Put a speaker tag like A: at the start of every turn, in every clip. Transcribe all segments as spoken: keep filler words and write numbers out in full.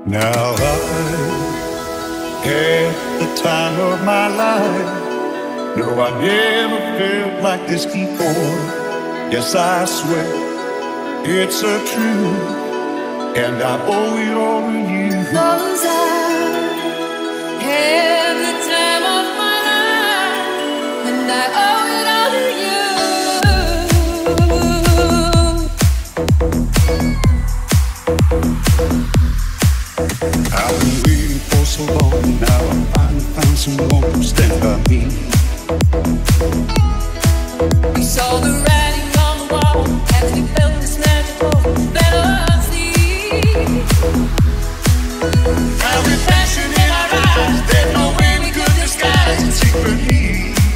A: Now I had the time of my life. No, I never felt like this before. Yes, I swear it's a truth, and I owe it all to you.
B: 'Cause I had the time of my life, and I owe it all to you.
A: I've been waiting for so long. Now I finally found someone to stand by me.
B: We saw the writing on the wall as we felt this magical fantasy.
A: Now with passion in our eyes, there's no way we could disguise it secretly.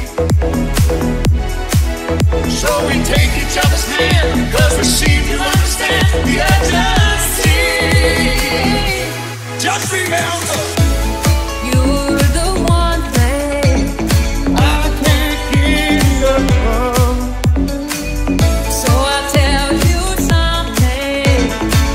A: So we take each other's hand, cause we seem to understand the urgency. Just remember,
B: You're the one thing
A: I can't get enough.
B: So I'll tell you something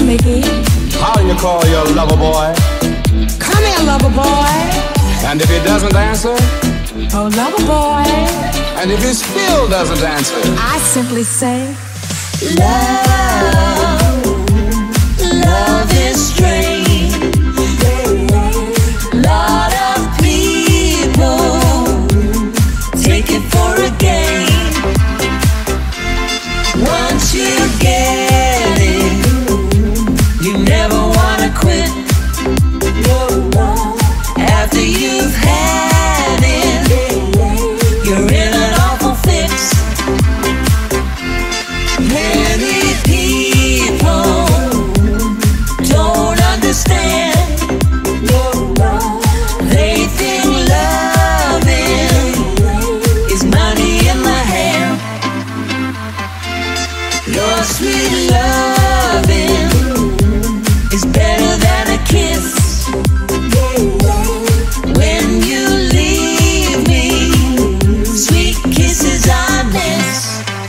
C: Mickey.
D: How do you call your lover boy?
C: Come here, lover boy.
D: And if he doesn't answer?
C: Oh, lover boy.
D: And if he still doesn't answer?
C: I simply say,
B: love, love is strange. Lot of people take it for a game. Once you get it, you never wanna quit. After you've had it, you're in an awful fix. Many people don't understand. They think loving is money in the hand. Your sweet loving is better than a kiss. When you leave me, sweet kisses I miss.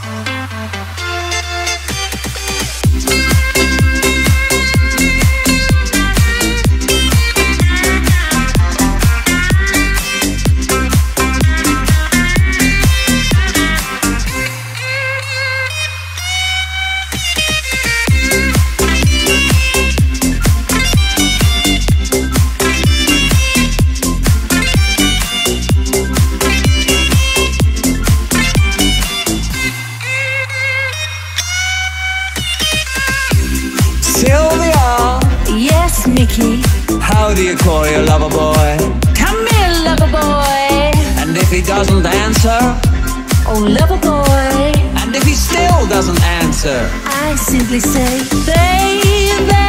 E: How do you call your lover boy?
C: come here, lover boy.
E: And if he doesn't answer?
C: Oh, lover boy.
E: And if he still doesn't answer?
C: I simply say, baby.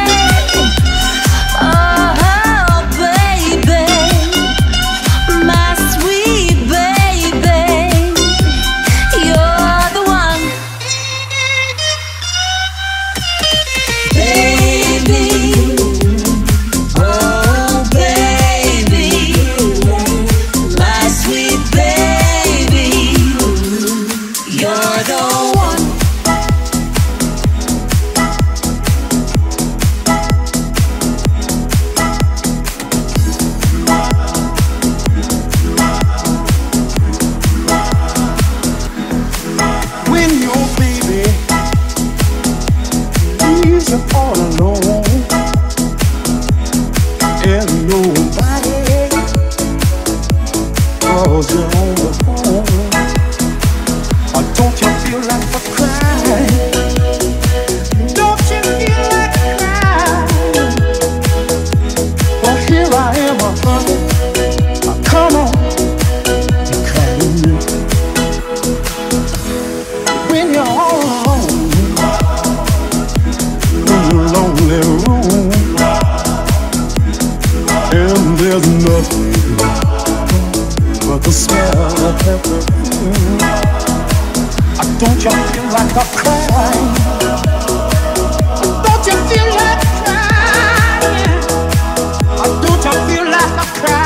C: Oh, baby. My sweet baby. You're the one.
B: Baby. Oh, baby. My sweet baby. You're the one.
A: When your baby is all alone and nobody calls you on the phone, or don't you feel like a crying? Don't you feel like crying? Well, here I am, uh, honey. Uh, come on, you're crying. When you're all alone in a lonely room, and there's nothing but the smell of her perfume, uh, don't you feel like a crying? Don't you feel like crying? Uh, Don't you feel like a crying?